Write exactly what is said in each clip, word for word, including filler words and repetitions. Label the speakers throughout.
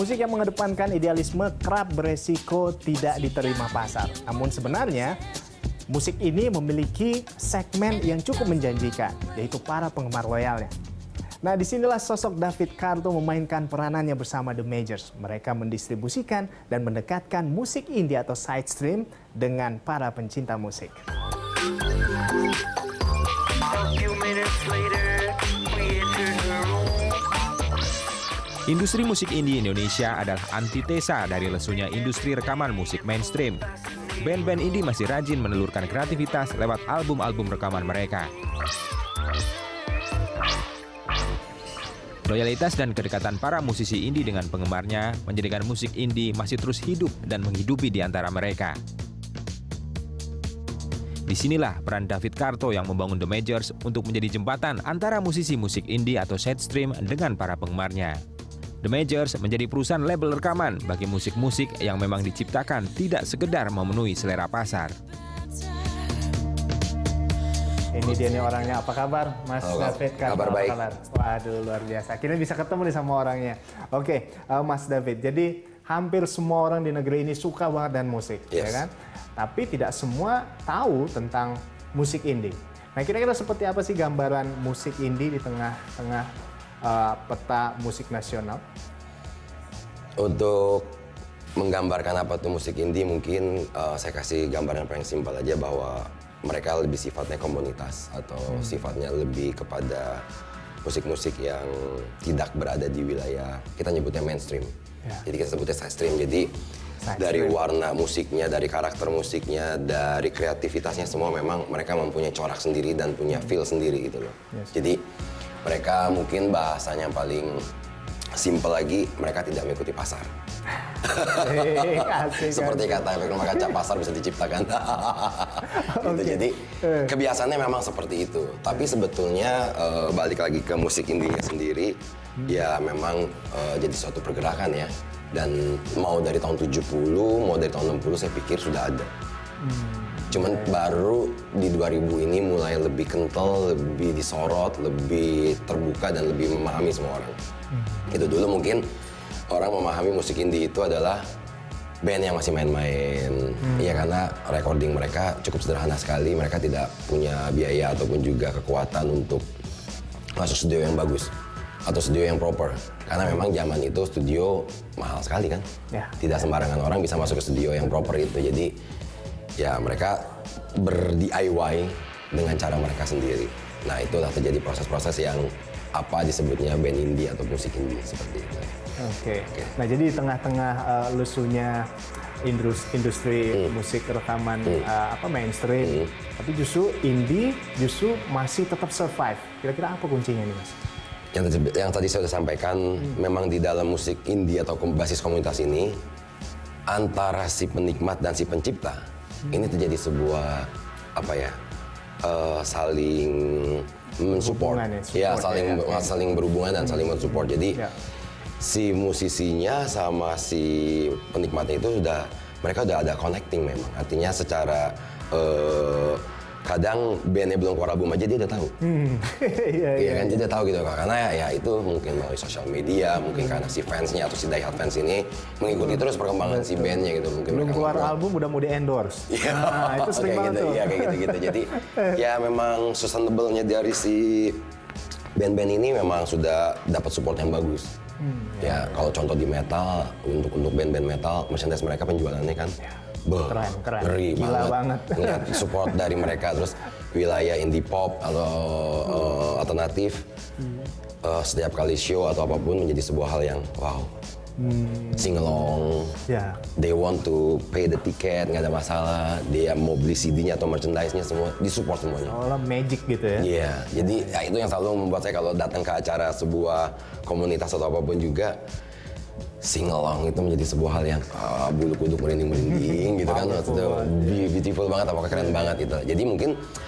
Speaker 1: musik yang mengedepankan idealisme kerap beresiko tidak diterima pasar. Namun sebenarnya, musik ini memiliki segmen yang cukup menjanjikan, yaitu para penggemar loyalnya. Nah, disinilah sosok David Carto memainkan peranannya bersama The Majors. Mereka mendistribusikan dan mendekatkan musik indie atau side stream dengan para pencinta musik.
Speaker 2: Industri musik indie Indonesia adalah antitesa dari lesunya industri rekaman musik mainstream. Band-band indie masih rajin menelurkan kreativitas lewat album-album rekaman mereka. Loyalitas dan kedekatan para musisi indie dengan penggemarnya menjadikan musik indie masih terus hidup dan menghidupi di antara mereka. Disinilah peran David Carto yang membangun The Majors untuk menjadi jembatan antara musisi musik indie atau side stream dengan para penggemarnya. The Majors menjadi perusahaan label rekaman bagi musik-musik yang memang diciptakan tidak sekedar memenuhi selera pasar.
Speaker 1: Ini dia nih orangnya. Apa kabar, Mas
Speaker 3: Halo,
Speaker 1: David Carto?
Speaker 3: kabar baik.
Speaker 1: Kabar? Waduh, luar biasa. Kita bisa ketemu nih sama orangnya. Oke, uh, Mas David. Jadi hampir semua orang di negeri ini suka banget dengan musik,
Speaker 3: Yes.
Speaker 1: ya kan? Tapi tidak semua tahu tentang musik indie. Nah, kira-kira seperti apa sih gambaran musik indie di tengah-tengah Uh, peta musik nasional?
Speaker 3: Untuk menggambarkan apa tuh musik indie, mungkin uh, saya kasih gambaran paling simpel aja bahwa mereka lebih sifatnya komunitas atau hmm. sifatnya lebih kepada musik-musik yang tidak berada di wilayah, kita nyebutnya mainstream. Ya. Jadi kita sebutnya side stream. Jadi side dari stream. Warna musiknya, dari karakter musiknya, dari kreativitasnya semua memang mereka mempunyai corak sendiri dan punya feel sendiri gitu loh. Yes. Jadi mereka mungkin bahasanya paling simpel lagi, mereka tidak mengikuti pasar. Asik, seperti kata efek rumah kaca, pasar bisa diciptakan. Gitu. Okay. Jadi kebiasaannya memang seperti itu. Tapi sebetulnya uh, balik lagi ke musik indie sendiri, hmm. ya memang uh, jadi suatu pergerakan ya. Dan mau dari tahun tujuh puluh, mau dari tahun enam puluh saya pikir sudah ada. Hmm. Cuman baru di dua ribu ini mulai lebih kental, lebih disorot, lebih terbuka dan lebih memahami semua orang. Hmm. Itu dulu mungkin orang memahami musik indie itu adalah band yang masih main-main. Iya, hmm. karena recording mereka cukup sederhana sekali, mereka tidak punya biaya ataupun juga kekuatan untuk masuk studio yang bagus atau studio yang proper. Karena memang zaman itu studio mahal sekali kan. Ya. Tidak sembarangan orang bisa masuk ke studio yang proper itu. Jadi ya mereka ber-D I Y dengan cara mereka sendiri. Nah, itulah terjadi proses-proses yang apa disebutnya band indie atau musik indie seperti itu. Oke.
Speaker 1: Okay. Okay. Nah, jadi di tengah-tengah uh, lusunya industri, industri hmm. musik rekaman hmm. uh, apa mainstream, hmm. tapi justru indie justru masih tetap survive. Kira-kira apa kuncinya nih, Mas?
Speaker 3: Yang, yang tadi saya sudah sampaikan, hmm. memang di dalam musik indie atau basis komunitas ini antara si penikmat dan si pencipta ini terjadi sebuah apa ya uh, saling mensupport, ya, ya saling ya, ya. saling berhubungan dan saling mensupport. Jadi ya. si musisinya sama si penikmatnya itu sudah mereka udah ada connecting memang. Artinya secara uh, kadang bandnya belum keluar album aja dia udah tahu. Hmm. Iya, iya kan, dia udah tahu gitu kan. Karena ya itu mungkin melalui sosial media, mungkin karena si fansnya atau si die hard fans ini mengikuti terus perkembangan si bandnya gitu. Mungkin
Speaker 1: belum keluar ngobrol. album udah mau di endorse.
Speaker 3: Iya,
Speaker 1: nah, itu sering banget
Speaker 3: gitu,
Speaker 1: tuh.
Speaker 3: Iya kayak gitu-gitu. Jadi ya memang sustainable-nya dari si band-band ini memang sudah dapat support yang bagus. Hmm, ya, ya kalau contoh di metal, untuk untuk band-band metal, merchandise mereka penjualannya kan. Ya. Beuh,
Speaker 1: keren, keren.
Speaker 3: Ngeri
Speaker 1: Gila
Speaker 3: banget. Ngeliat support dari mereka. Terus wilayah indie pop atau hmm. uh, alternatif, hmm. uh, setiap kali show atau apapun menjadi sebuah hal yang wow. Hmm. Sing along, yeah. they want to pay the ticket, nggak ada masalah. Dia mau beli C D-nya atau merchandise-nya semua disupport semuanya.
Speaker 1: Seolah magic gitu ya?
Speaker 3: Iya, yeah. jadi ya itu yang selalu membuat saya kalau datang ke acara sebuah komunitas atau apapun juga, sing along itu menjadi sebuah hal yang ah, bulu kuduk merinding-merinding gitu kan. Itu beautiful banget, apakah keren yeah. banget itu. Jadi mungkin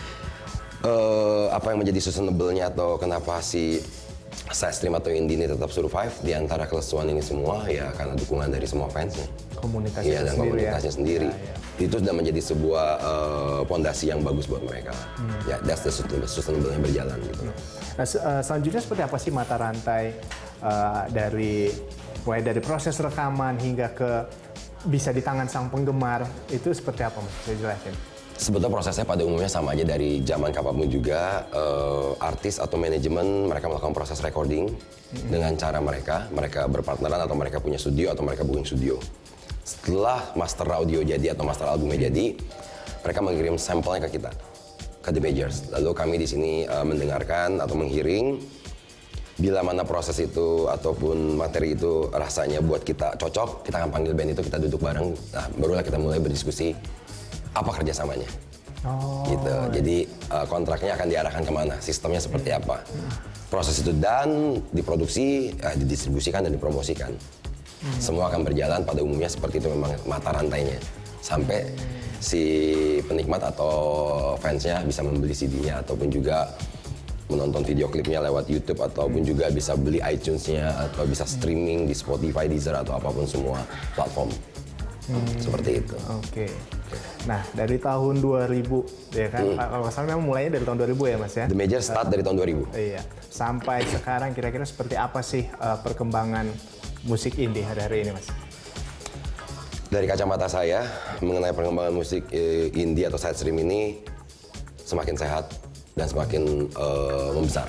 Speaker 3: uh, apa yang menjadi sustainable-nya atau kenapa si side stream atau indie ini tetap survive di antara kelesuan ini semua ya karena dukungan dari semua fansnya.
Speaker 1: Komunitasnya
Speaker 3: iya, dan
Speaker 1: sendiri
Speaker 3: komunitasnya
Speaker 1: ya?
Speaker 3: sendiri.
Speaker 1: Ya, ya.
Speaker 3: Itu sudah menjadi sebuah pondasi uh, yang bagus buat mereka. Hmm. Ya, that's the sustainable yang berjalan gitu.
Speaker 1: Nah, se uh, selanjutnya seperti apa sih mata rantai uh, dari Mulai dari proses rekaman hingga ke bisa di tangan sang penggemar, itu seperti apa Mas? Saya jelasin.
Speaker 3: Sebetulnya prosesnya pada umumnya sama aja dari zaman kapanpun juga, uh, artis atau manajemen mereka melakukan proses recording mm-hmm. dengan cara mereka, mereka berpartneran atau mereka punya studio atau mereka booking studio. Setelah master audio jadi atau master albumnya jadi, mereka mengirim sampelnya ke kita, ke The Majors. Lalu kami di sini uh, mendengarkan atau menghiring. Bila mana proses itu ataupun materi itu rasanya buat kita cocok, kita akan panggil band itu, kita duduk bareng. Nah, barulah kita mulai berdiskusi apa kerjasamanya. Oh. Gitu. Jadi uh, kontraknya akan diarahkan kemana, sistemnya seperti apa. Proses itu dan diproduksi, uh, didistribusikan dan dipromosikan. Hmm. Semua akan berjalan pada umumnya seperti itu, memang mata rantainya. Sampai si penikmat atau fansnya bisa membeli C D-nya ataupun juga menonton video klipnya lewat YouTube ataupun juga bisa beli iTunes-nya atau bisa streaming di Spotify, Deezer atau apapun semua platform. Hmm. Seperti itu.
Speaker 1: Oke. Okay. Nah, dari tahun dua ribu ya kan, hmm. kalau nggak salah memang mulainya dari tahun dua ribu ya Mas ya?
Speaker 3: The Major start uh, dari tahun dua ribu.
Speaker 1: Iya. Sampai sekarang kira-kira seperti apa sih uh, perkembangan musik indie hari-hari ini Mas?
Speaker 3: Dari kacamata saya, mengenai perkembangan musik uh, indie atau side stream ini semakin sehat dan semakin uh, membesar.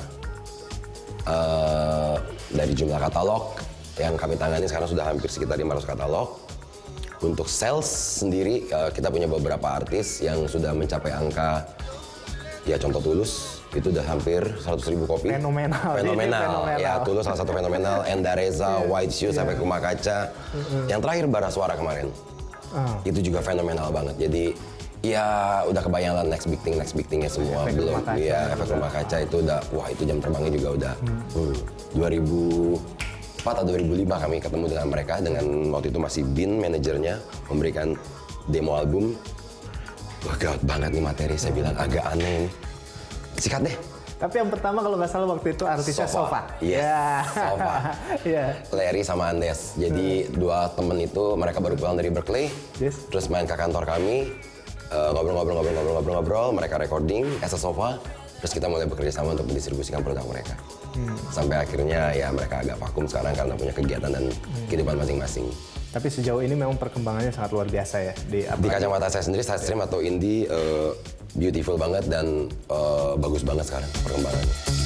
Speaker 3: Uh, dari jumlah katalog yang kami tangani sekarang sudah hampir sekitar lima ratus katalog. Untuk sales sendiri, kita punya beberapa artis yang sudah mencapai angka, ya contoh Tulus, itu udah hampir seratus ribu kopi.
Speaker 1: Fenomenal.
Speaker 3: Fenomenal,
Speaker 1: fenomenal.
Speaker 3: ya Tulus salah satu fenomenal, Enda Reza, yeah. White Shoes, yeah. sampai Rumah Kaca. Mm-hmm. Yang terakhir Bara Suara kemarin, uh. itu juga fenomenal banget. Jadi ya udah kebayang lah next big thing, next big thingnya semua.
Speaker 1: Efek
Speaker 3: Belum,
Speaker 1: Rumah Kaca,
Speaker 3: ya Efek Rumah Kaca itu udah, wah itu jam terbangnya juga udah. Hmm. Hmm, dua ribu empat atau dua ribu lima kami ketemu dengan mereka, dengan waktu itu masih Bin manajernya, memberikan demo album. Wah gawat banget nih materi, saya bilang agak aneh nih. Sikat deh.
Speaker 1: Tapi yang pertama kalau nggak salah waktu itu artisnya Sofa.
Speaker 3: Yes, yeah. Sofa. yeah. Larry sama Andes. Jadi hmm. dua temen itu, mereka baru pulang dari Berkeley, yes. terus main ke kantor kami, ngobrol-ngobrol-ngobrol-ngobrol-ngobrol, mereka recording as a Sofa, terus kita mulai bekerja sama untuk mendistribusikan produk mereka. Hmm. Sampai akhirnya ya mereka agak vakum sekarang karena punya kegiatan dan hmm. kehidupan masing-masing.
Speaker 1: Tapi sejauh ini memang perkembangannya sangat luar biasa ya di apa?
Speaker 3: Di kacamata saya sendiri, side stream atau indie uh, beautiful banget dan uh, bagus banget sekarang perkembangannya.